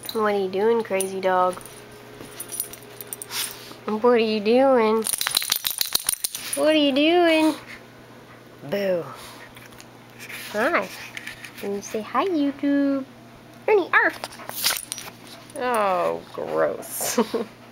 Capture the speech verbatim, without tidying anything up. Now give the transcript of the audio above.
What are you doing, crazy dog? What are you doing? What are you doing? Boo. Hi. Can you say hi, YouTube? Ernie, arf. Oh, gross.